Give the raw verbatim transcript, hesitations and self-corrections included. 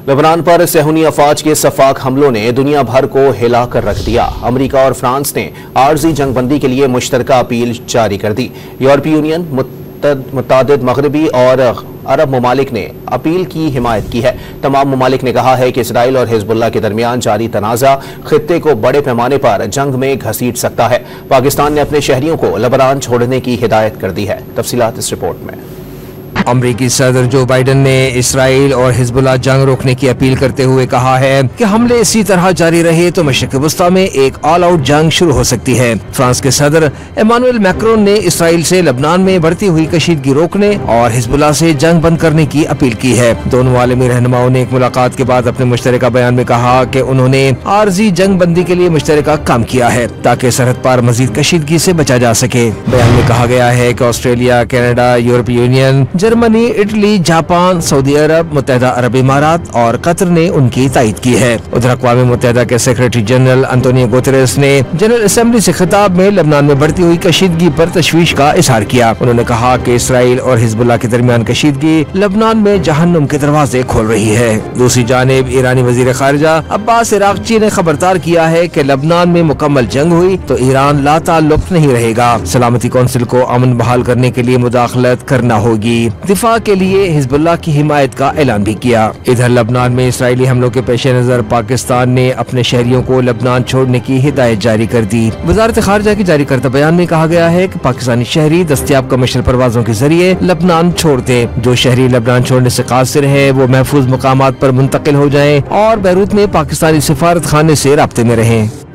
لبنان پر صہیونی افواج کے سفاک حملوں نے دنیا بھر کو ہلا کر رکھ دیا۔ امریکہ اور فرانس نے عارضی جنگ بندی کے لیے مشترکہ اپیل جاری کر دی۔ یورپی یونین، متعدد مغربی اور عرب ممالک نے اپیل کی حمایت کی ہے۔ تمام ممالک نے کہا ہے کہ اسرائیل اور حزب اللہ کے درمیان جاری تنازع خطے کو بڑے پیمانے پر جنگ میں گھسیٹ سکتا ہے۔ پاکستان نے اپنے شہریوں کو لبنان چھوڑنے کی ہدایت کر دی ہے۔ تفصیلات اس رپورٹ میں۔ امریکی صدر جو بائیڈن نے اسرائیل اور حزب اللہ جنگ روکنے کی اپیل کرتے ہوئے کہا ہے کہ حملے اسی طرح جاری رہے تو مشرق وسطیٰ میں ایک آل آؤٹ جنگ شروع ہو سکتی ہے۔ فرانس کے صدر ایمانوئل میکرون نے اسرائیل سے لبنان میں بڑھتی ہوئی کشیدگی روکنے اور حزب اللہ سے جنگ بند کرنے کی اپیل کی ہے۔ دونوں عالمی رہنماؤں نے ایک ملاقات کے بعد اپنے مشترکہ بیان میں کہا کہ انہوں نے عارضی جنگ بندی کے لیے مشترکہ کام کیا ہے تاکہ سرحد پار مزید کشیدگی سے بچا جا سکے۔ بیان میں کہا گیا ہے کہ آسٹریلیا، کینیڈا، یورپی یونین، جرمنی، اٹلی، جاپان، سعودی عرب، متحدہ عرب امارات اور قطر نے ان کی تائید کی ہے۔ ادھر اقوام متحدہ کے سیکریٹری جنرل انتونیو گوتریس نے جنرل اسمبلی سے خطاب میں لبنان میں بڑھتی ہوئی کشیدگی پر تشویش کا اظہار کیا۔ انہوں نے کہا کہ اسرائیل اور حزب اللہ کے درمیان کشیدگی لبنان میں جہنم کے دروازے کھول رہی ہے۔ دوسری جانب ایرانی وزیر خارجہ عباس عراقچی نے خبردار کیا ہے کہ لبنان میں مکمل جنگ ہوئی تو ایران لا تعلق نہیں رہے گا۔ سلامتی کونسل کو امن بحال کرنے کے لیے مداخلت کرنا ہوگی۔ دفاع کے لیے حزب اللہ کی حمایت کا اعلان بھی کیا۔ ادھر لبنان میں اسرائیلی حملوں کے پیش نظر پاکستان نے اپنے شہریوں کو لبنان چھوڑنے کی ہدایت جاری کر دی۔ وزارت خارجہ کی جاری کردہ بیان میں کہا گیا ہے کہ پاکستانی شہری دستیاب کمرشل پروازوں کے ذریعے لبنان چھوڑ دیں۔ جو شہری لبنان چھوڑنے سے قاصر ہیں وہ محفوظ مقامات پر منتقل ہو جائیں اور بیروت میں پاکستانی سفارت خانے سے رابطے میں رہیں۔